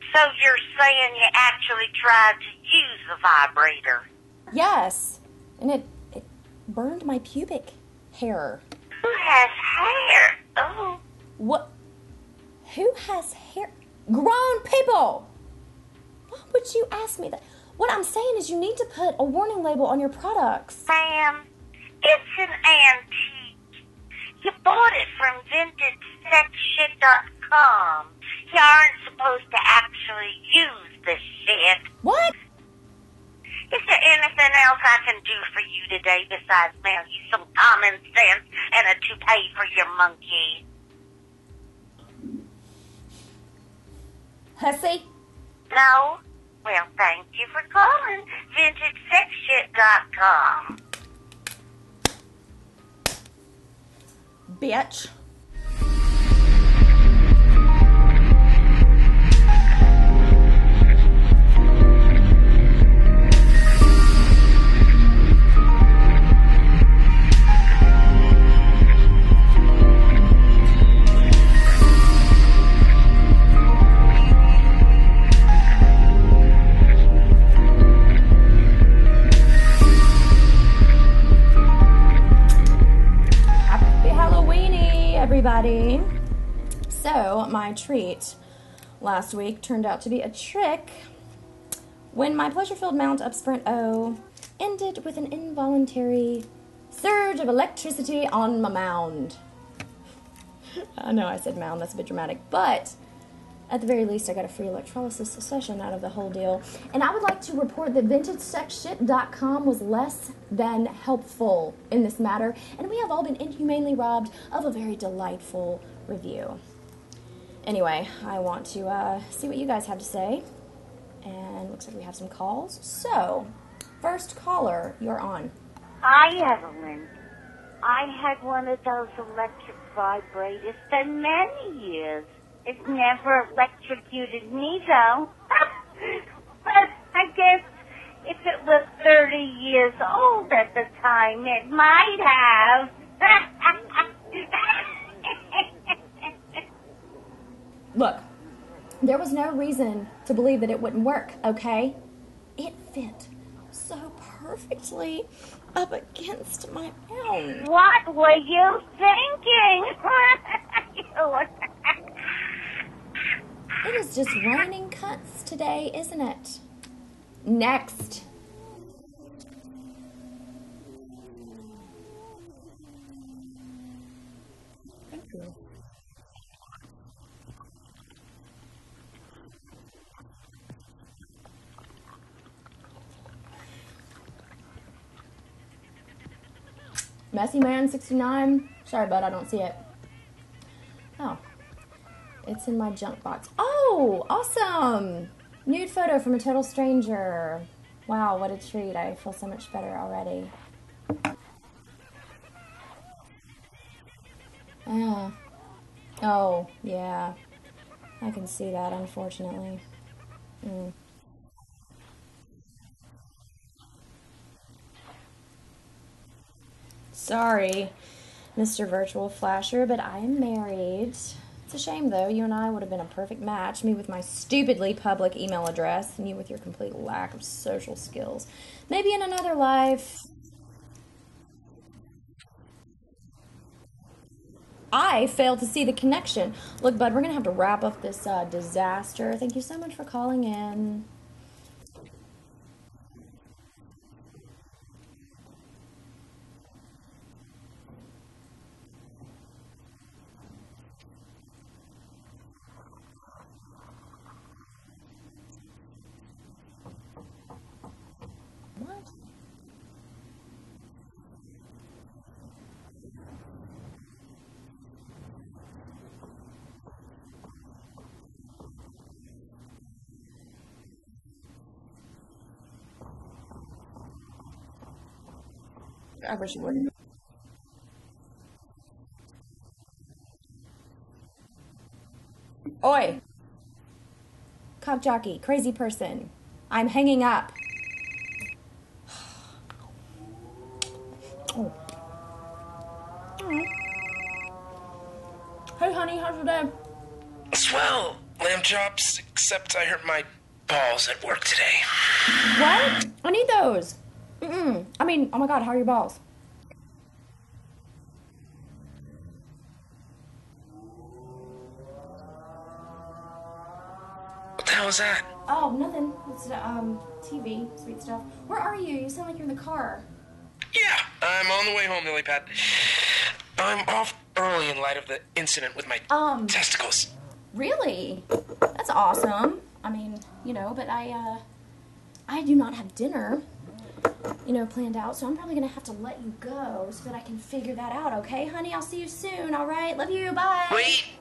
So you're saying you actually tried to use the vibrator? Yes, and it burned my pubic hair. Who has hair? Oh. What? Who has hair? Grown people! Why would you ask me that? What I'm saying is you need to put a warning label on your products. Ma'am, it's an antique. You bought it from VintageSexShit.com. You aren't supposed to actually use this shit. What? Is there anything else I can do for you today besides mail you some common sense and a toupee for your monkey? Hussy? No? Well, thank you for calling VintageSexShit.com. Bitch. Everybody. So my treat last week turned out to be a trick when my pleasure-filled mount up Sprint O ended with an involuntary surge of electricity on my mound. I know I said mound, that's a bit dramatic, but at the very least I got a free electrolysis session out of the whole deal. And I would like to report that VintageSexShit.com was less than helpful in this matter, and we have all been inhumanely robbed of a very delightful review. Anyway, I want to see what you guys have to say, and looks like we have some calls. So, first caller, you're on. Hi, Evelyn. I had one of those electric vibrators for many years. It never electrocuted me, though. But I guess if it was 30 years old at the time, it might have. Look, there was no reason to believe that it wouldn't work, okay? It fit so perfectly up against my mouth. What were you thinking? It is just raining cunts today, isn't it? Next. Thank you. Messy Man 69. Sorry, bud, I don't see it. Oh. It's in my junk box. Oh, awesome! Nude photo from a total stranger. Wow, what a treat. I feel so much better already. Oh. Oh, yeah. I can see that, unfortunately. Sorry, Mr. Virtual Flasher, but I am married. It's a shame, though. You and I would have been a perfect match. Me with my stupidly public email address, and you with your complete lack of social skills. Maybe in another life. I failed to see the connection. Look, bud, we're going to have to wrap up this disaster. Thank you so much for calling in. What? I wish you wouldn't. Oi! Cock jockey, crazy person. I'm hanging up. Oh. Hey, honey, how's your day? Swell, lamb jobs, except I hurt my balls at work today. What? I need those. I mean, oh my god, how are your balls? What the hell is that? Oh, nothing. It's TV, sweet stuff. Where are you? You sound like you're in the car. Yeah, I'm on the way home, Lily Pad. I'm off early in light of the incident with my testicles. Really? That's awesome. I mean, you know, but I do not have dinner, you know, planned out, so I'm probably gonna have to let you go so that I can figure that out, okay, honey? I'll see you soon, all right? Love you, bye. Wait.